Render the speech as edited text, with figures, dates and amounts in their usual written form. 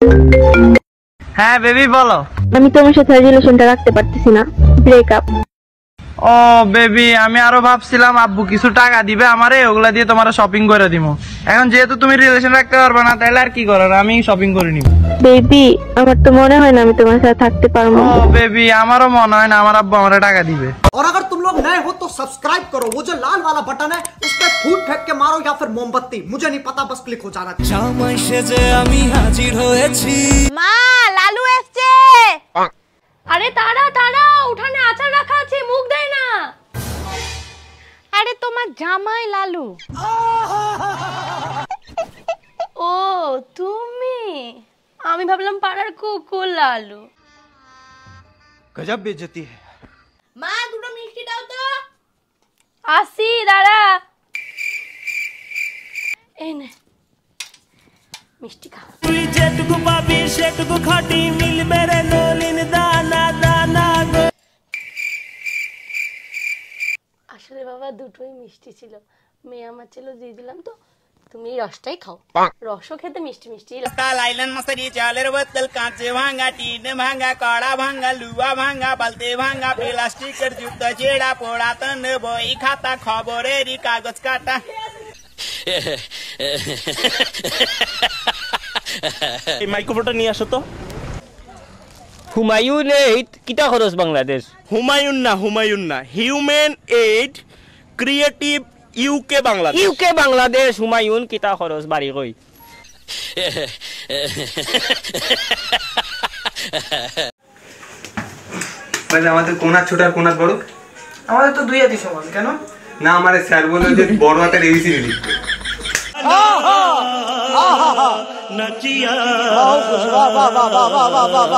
হ্যাঁ বেবি বলো। আমি তোমার সাথে রিলেশনটা রাখতে পারতেছি না, ব্রেকআপ। ও বেবি, আমি আরো ভাবছিলাম আব্বু কিছু টাকা দিবে আমারে, ওগুলা দিয়ে তোমার শপিং করে দিবো। এখন যেহেতু তুমি রিলেশন রাখতে পারবে না, তাহলে আর কি করার, আমি শপিং করে নিব। বেবি, আমার তো মনে হয় না আমি তোমার সাথে থাকতে পারবো। ও বেবি, আমারও মনে হয় না আমার আব্বু আমারে টাকা দিবে। और अगर तुम लोग नए हो तो सब्सक्राइब करो, वो जो लाल वाला बटन है उस पर फूट फेंक के मारो या फिर मोमबत्ती, मुझे नहीं पता, बस क्लिक हो जाना चाहिए। জামাই সেজে আমি হাজির হয়েছি। মা, লালু এসছে। আরে তাড়া তাড়া, উঠানে আচার রাখা আছে, মুখ দেয় না। আরে তোমার জামাই লালু। ও তুমি, আমি ভাবলাম পাড়ার কুকুর লালু। গজব বেইজ্জতি है। মা, দুটো মিষ্টি দাও তো। আসি, দাঁড়া। এই নে মিষ্টি খা। তুই যেটুকু পাবি সেটুকু খাটি, মিলবে রে নলিন দানা দানা গো। আসলে বাবা দুটোই মিষ্টি ছিল, মেয়ে আমার ছিল দিয়ে দিলাম, তো তুমি এই রসটাই খাও। রসও খেতে মিষ্টি মিষ্টি। লাইলেন মশারি, চালের বোতল, কাঁচে ভাঙা, টিন ভাঙা, কড়া ভাঙা, লুয়া ভাঙা, বালতি ভাঙা, প্লাস্টিকের জুতো, ছেঁড়া পোড়া তন, বই খাতা, খবরের কাগজ কাটা। এই মাইক্রোফোনটা নিয়ে আসো তো। হুমায়ুন এইড কিতা খরচ বাংলাদেশ? হুমায়ুন না, human aid creative UK Bangladesh. UK Bangladesh Humayun কিতা খরচ বাড়ি কই? আমাদের কোনার ছোট আর কোনার বড়? আমাদের তো দুই হাতি সমান। কেন? না, আমার স্যার বললো যে বড় হাতের এবিসিডি লিখতে। নাচিয়া